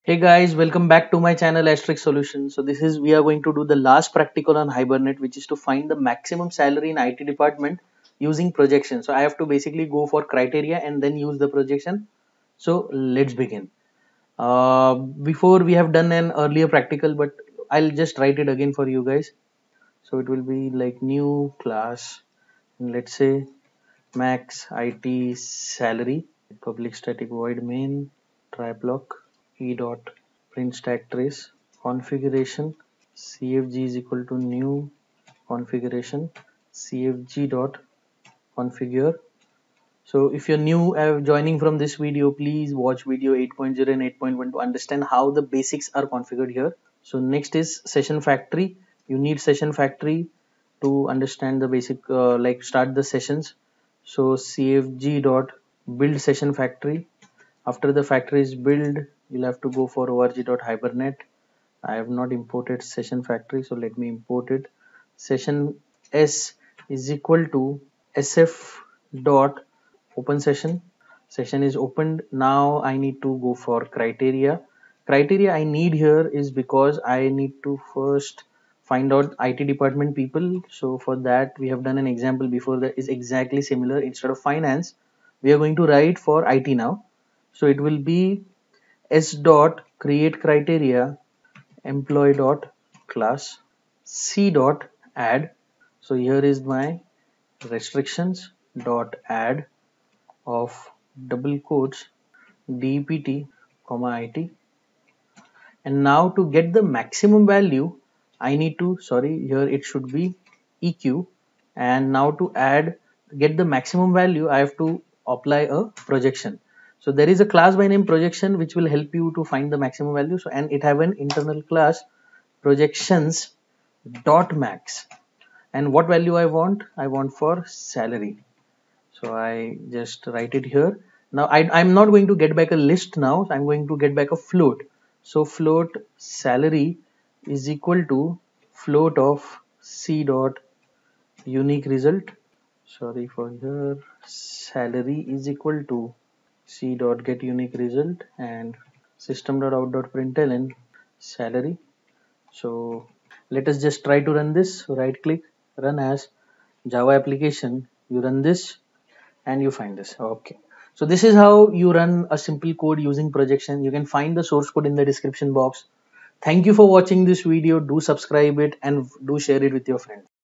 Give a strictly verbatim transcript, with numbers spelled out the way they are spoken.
Hey guys, welcome back to my channel Asterisk Solutions. So this is we are going to do the last practical on Hibernate, which is to find the maximum salary in I T department using projection. So I have to basically go for criteria and then use the projection. So let's begin. Uh, before we have done an earlier practical, but I'll just write it again for you guys. So it will be like new class. Let's say max I T salary, public static void main try block e dot print stack trace configuration cfg is equal to new configuration cfg dot configure. So if you're new uh, joining from this video, please watch video eight point zero and eight point one to understand how the basics are configured here. So next is session factory. You need session factory to understand the basic uh, like start the sessions. So cfg dot build session factory. After the factory is built, you'll have to go for org dot hibernate. I have not imported session factory, so let me import it. Session s is equal to sf dot open session. Session is opened. Now I need to go for criteria. Criteria I need here is because I need to first find out I T department people. So for that we have done an example before that is exactly similar. Instead of finance, we are going to write for I T now. So it will be s dot create criteria employee dot class c dot add. So here is my restrictions dot add of double quotes dept comma it, and now to get the maximum value I need to sorry here it should be eq, and now to add get the maximum value I have to apply a projection. So there is a class by name projection which will help you to find the maximum value. So and it have an internal class projections dot max, and what value I want I want for salary. So I just write it here. Now I, I'm not going to get back a list now. I'm going to get back a float. So float salary is equal to float of c dot unique result. Sorry for here. Salary is equal to c dot get unique result and system dot out dot println salary. So let us just try to run this. Right click, run as Java application. You run this and you find this. Okay, so this is how you run a simple code using projection. You can find the source code in the description box. Thank you for watching this video. Do subscribe it and do share it with your friends.